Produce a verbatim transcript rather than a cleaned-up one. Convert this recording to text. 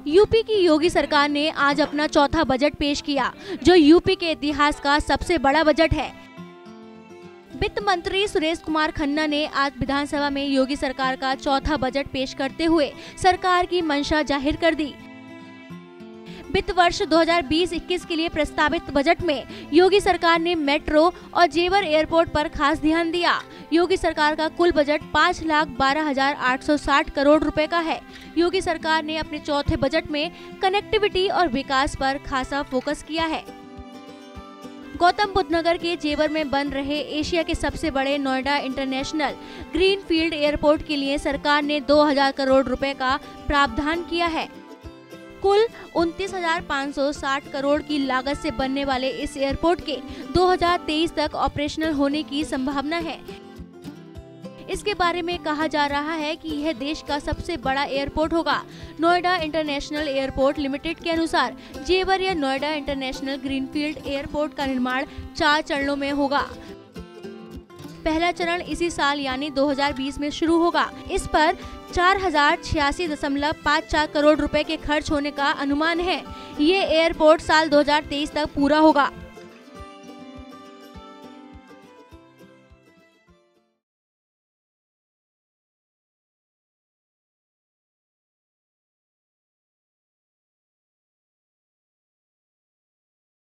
UP की योगी सरकार ने आज अपना चौथा बजट पेश किया, जो यूपी के इतिहास का सबसे बड़ा बजट है। वित्त मंत्री सुरेश कुमार खन्ना ने आज विधानसभा में योगी सरकार का चौथा बजट पेश करते हुए सरकार की मंशा जाहिर कर दी। वित्त वर्ष दो हज़ार बीस इक्कीस के लिए प्रस्तावित बजट में योगी सरकार ने मेट्रो और जेवर एयरपोर्ट पर खास ध्यान दिया। योगी सरकार का कुल बजट पाँच लाख बारह हजार आठ सौ साठ करोड़ रुपए का है। योगी सरकार ने अपने चौथे बजट में कनेक्टिविटी और विकास पर खासा फोकस किया है। गौतम बुद्ध नगर के जेवर में बन रहे एशिया के सबसे बड़े Noida international green field airport के लिए सरकार ने दो हज़ार करोड़ रुपए का प्रावधान किया है। कुल उनतीस हजार पाँच सौ साठ करोड़ की लागत से बनने वाले इस एयरपोर्ट के दो हज़ार तेईस तक ऑपरेशनल होने की संभावना है। इसके बारे में कहा जा रहा है कि यह देश का सबसे बड़ा एयरपोर्ट होगा। नोएडा इंटरनेशनल एयरपोर्ट लिमिटेड के अनुसार जेवर या नोएडा इंटरनेशनल ग्रीनफील्ड एयरपोर्ट का निर्माण चार चरणों में होगा। पहला चरण इसी साल यानी दो हज़ार बीस में शुरू होगा। इस पर चार हजार छियासी दशमलव पाँच चार करोड़ रुपए के खर्च होने का अनुमान है। ये एयरपोर्ट साल दो हज़ार तेईस तक पूरा होगा।